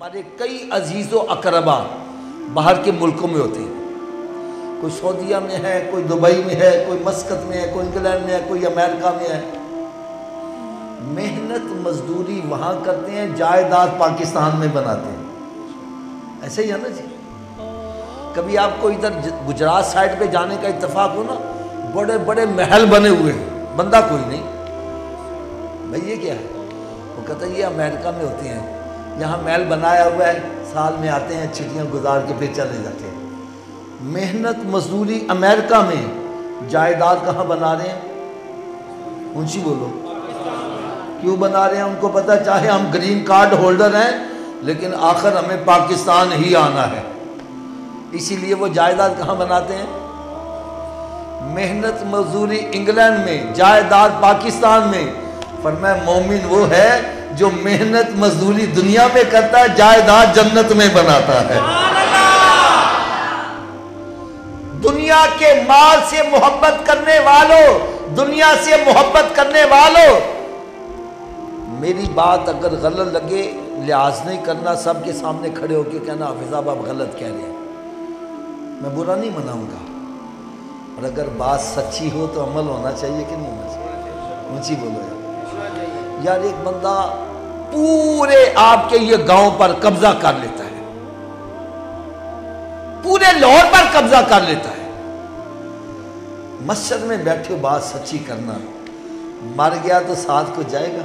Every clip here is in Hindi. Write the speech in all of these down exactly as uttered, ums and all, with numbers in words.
हमारे कई अजीज़ व अकरबा बाहर के मुल्कों में होते हैं। कोई सऊदीया में है, कोई दुबई में है, कोई मस्कत में है, कोई इंग्लैंड में है, कोई अमेरिका में है। मेहनत मजदूरी वहाँ करते हैं, जायदाद पाकिस्तान में बनाते हैं। ऐसे ही है ना जी। कभी आपको इधर गुजरात साइड पे जाने का इत्तेफाक हो ना, बड़े बड़े महल बने हुए हैं, बंदा कोई नहीं। भाई ये क्या है? वो कहता है ये अमेरिका में होती हैं, यहाँ महल बनाया हुआ है, साल में आते हैं, छुट्टियाँ गुजार के फिर चले जाते हैं। मेहनत मजदूरी अमेरिका में, जायदाद कहाँ बना रहे हैं? ऊंची बोलो। क्यों बना रहे हैं? उनको पता चाहे हम ग्रीन कार्ड होल्डर हैं, लेकिन आखिर हमें पाकिस्तान ही आना है, इसीलिए वो जायदाद कहाँ बनाते हैं? मेहनत मजदूरी इंग्लैंड में, जायदाद पाकिस्तान में। फरमाया मोमिन वो है जो मेहनत मजदूरी दुनिया में करता है, जायदाद जन्नत में बनाता है। दुनिया के माल से मोहब्बत करने वालों, दुनिया से मोहब्बत करने वालों, मेरी बात अगर गलत लगे लिहाज नहीं करना, सबके सामने खड़े होकर कहना हाफिज आप गलत कह रहे हैं, मैं बुरा नहीं मनाऊंगा। और अगर बात सच्ची हो तो अमल होना चाहिए कि नहीं होना चाहिए? ऊंची बोलो यार। यार एक बंदा पूरे आपके ये गांव पर कब्जा कर लेता है, पूरे लाहौर पर कब्जा कर लेता है। मस्जिद में बैठे बात सच्ची करना, मर गया तो साथ को जाएगा?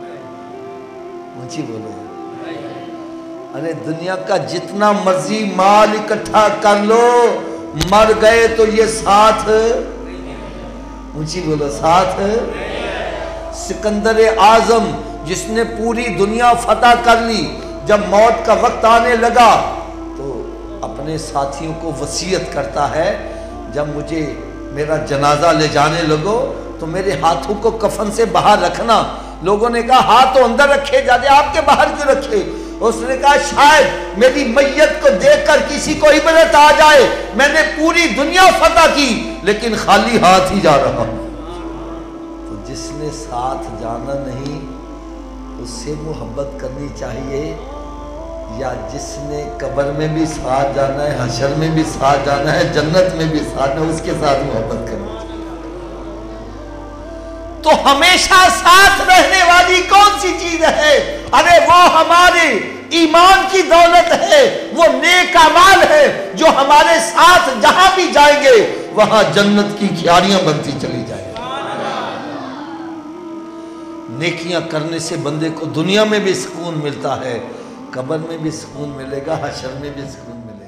ऊंची बोलो। अरे दुनिया का जितना मर्जी माल इकट्ठा कर लो, मर गए तो ये साथ, ऊंची बोलो, साथ। सिकंदर आजम जिसने पूरी दुनिया फतह कर ली, जब मौत का वक्त आने लगा तो अपने साथियों को वसीयत करता है, जब मुझे मेरा जनाजा ले जाने लगो तो मेरे हाथों को कफन से बाहर रखना। लोगों ने कहा हाथ तो अंदर रखे जाते, आपके बाहर क्यों रखे? उसने कहा शायद मेरी मैयत को देखकर किसी को इबरत आ जाए, मैंने पूरी दुनिया फतह की लेकिन खाली हाथ ही जा रहा हूं। तो जिसने साथ जाना नहीं उससे मोहब्बत करनी चाहिए, या जिसने कब्र में भी साथ जाना है, हशर में भी साथ जाना है, जन्नत में भी साथ जाना है, उसके साथ मोहब्बत करनी चाहिए। तो हमेशा साथ रहने वाली कौन सी चीज है? अरे वो हमारे ईमान की दौलत है, वो नेक अमाल है जो हमारे साथ जहां भी जाएंगे वहां जन्नत की क्यारियां बनती चली जाएंगी। नेकियां करने से बंदे को दुनिया में भी सुकून मिलता है, कब्र में भी सुकून मिलेगा, हशर में भी सुकून मिलेगा।